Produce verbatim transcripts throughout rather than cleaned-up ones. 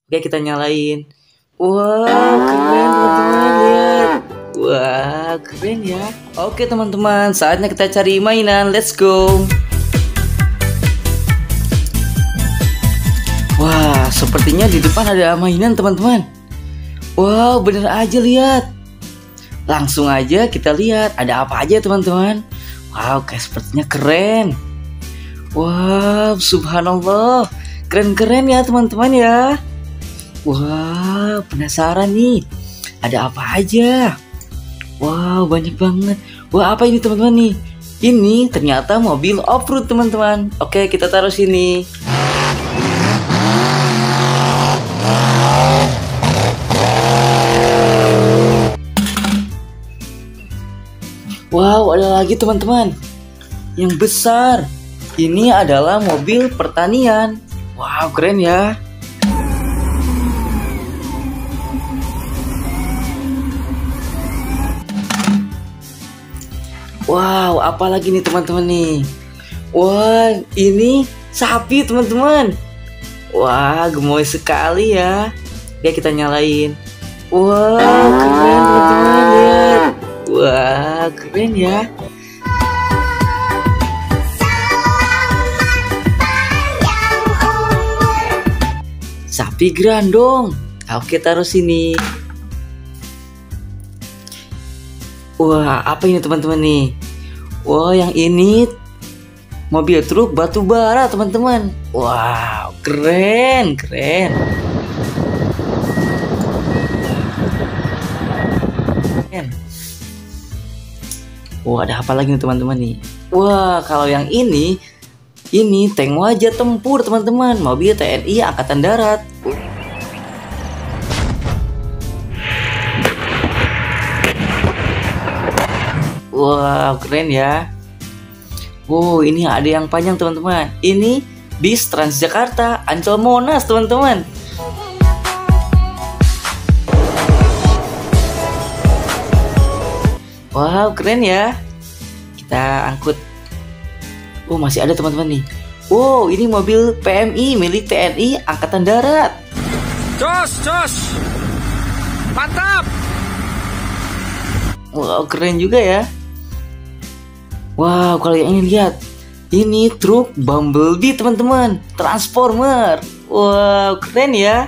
Oke, kita nyalain. Wah, keren teman-teman, lihat. Wah, keren ya. Oke teman-teman, saatnya kita cari mainan. Let's go. Wah, sepertinya di depan ada mainan teman-teman. Wow, bener aja, lihat. Langsung aja kita lihat ada apa aja teman-teman. Wow, kayak sepertinya keren. Wow, subhanallah. Keren-keren ya teman-teman ya. Wah, penasaran nih. Ada apa aja? Wow, banyak banget. Wah, apa ini teman-teman nih? Ini ternyata mobil off-road teman-teman. Oke, kita taruh sini. Wow, ada lagi teman-teman. Yang besar. Ini adalah mobil pertanian. Wow, keren ya. Wow, apalagi nih teman-teman nih? Wah, ini sapi teman-teman. Wah, gemoy sekali ya. Ya, kita nyalain. Wah, keren teman-teman, lihat. Wah, keren ya. Sapi grandong. Oke, taruh sini. Wah, apa ini teman-teman nih? Wah, yang ini mobil truk batu bara teman-teman. Wow, keren, keren. Keren. Wah, ada apa lagi nih teman-teman nih? Wah, kalau yang ini, ini tank wajah tempur teman-teman. Mobil T N I Angkatan Darat. Wow, keren ya. Wow, ini ada yang panjang teman-teman. Ini bis Transjakarta Ancol Monas teman-teman. Wow, keren ya. Kita angkut. Oh, masih ada teman-teman nih. Wow, ini mobil P M I milik T N I Angkatan Darat. Jos, jos. Mantap. Wow, keren juga ya. Wow, kalau yang ini lihat, ini truk Bumblebee teman-teman, Transformer. Wow, keren ya.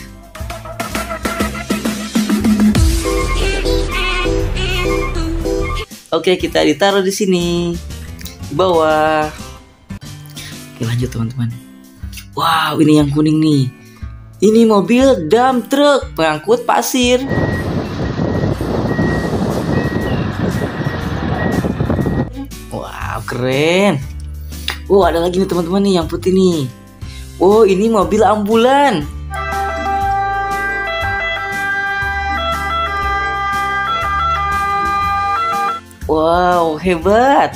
Oke, kita ditaruh di sini, di bawah. Oke, lanjut teman-teman. Wow, ini yang kuning nih. Ini mobil dump truck pengangkut pasir. Keren. Oh, ada lagi nih teman-teman nih yang putih nih. Oh, ini mobil ambulan. Wow, hebat.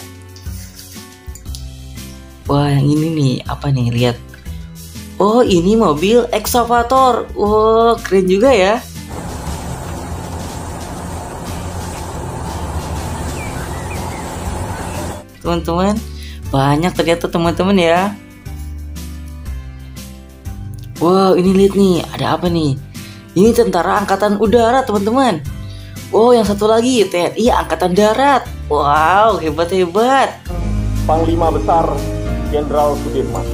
Wah, yang ini nih, apa nih? Lihat. Oh, ini mobil ekskavator. Wow, keren juga ya. Teman-teman, banyak ternyata teman-teman ya. Wow, ini lihat nih, ada apa nih? Ini tentara angkatan udara teman-teman. Oh, yang satu lagi T N I Angkatan Darat. Wow, hebat-hebat. Panglima Besar Jenderal Sudirman.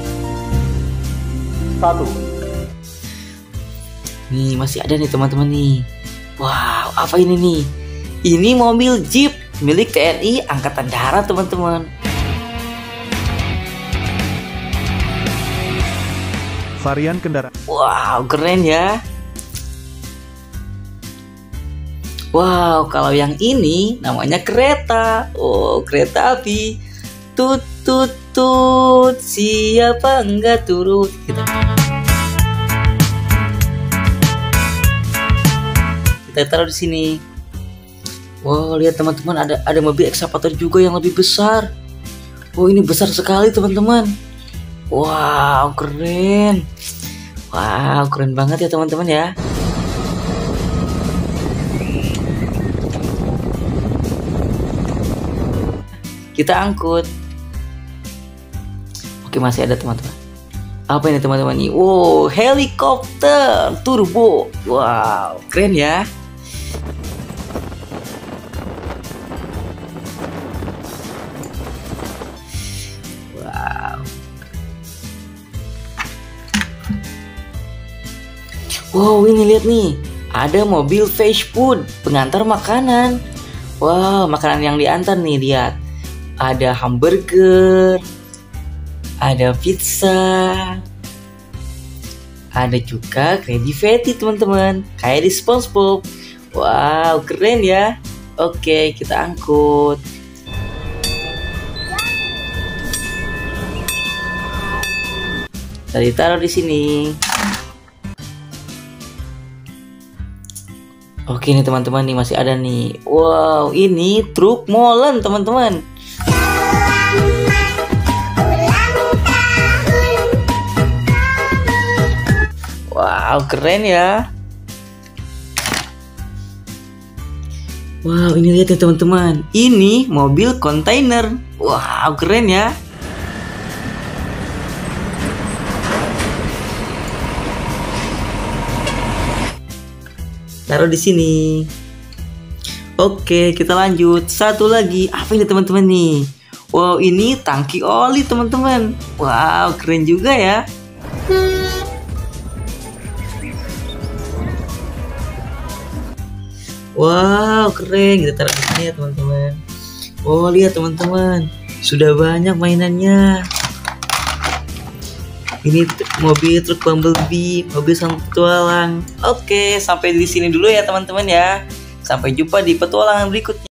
Satu. Nih, masih ada nih teman-teman nih. Wow, apa ini nih? Ini mobil Jeep milik T N I Angkatan Darat teman-teman. Varian kendaraan. Wow, keren ya. Wow, kalau yang ini namanya kereta. Oh, kereta api. Tut tut tut, siapa enggak turut gitu. Kita taruh di sini. Wow, lihat teman-teman, ada ada mobil ekskavator juga yang lebih besar. Oh, ini besar sekali teman-teman. Wow, keren. Wow, keren banget ya teman-teman ya. Kita angkut. Oke, masih ada teman-teman. Apa ini teman-teman nih? Wow, helikopter turbo. Wow, keren ya. Wow. Wow, ini lihat nih. Ada mobil fast food, pengantar makanan. Wow, makanan yang diantar nih, lihat. Ada hamburger, ada pizza, ada juga Krabby Patty teman-teman, kayak di SpongeBob. Wow, keren ya. Oke, kita angkut. Tadi taruh di sini. Oke nih teman-teman, nih masih ada nih. Wow, ini truk molen teman-teman. Wow, keren ya. Wow, ini lihat ya teman-teman. Ini mobil kontainer. Wow, keren ya. Taruh di sini. Oke, kita lanjut. Satu lagi. Apa ini teman-teman nih? Wow, ini tangki oli teman-teman. Wow, keren juga ya. Wow, keren. Kita taruh di sini ya teman-teman. Oh, lihat teman-teman. Sudah banyak mainannya. Ini mobil truk Bumblebee, mobil sang petualang. Oke, sampai di sini dulu ya teman-teman ya. Sampai jumpa di petualangan berikutnya.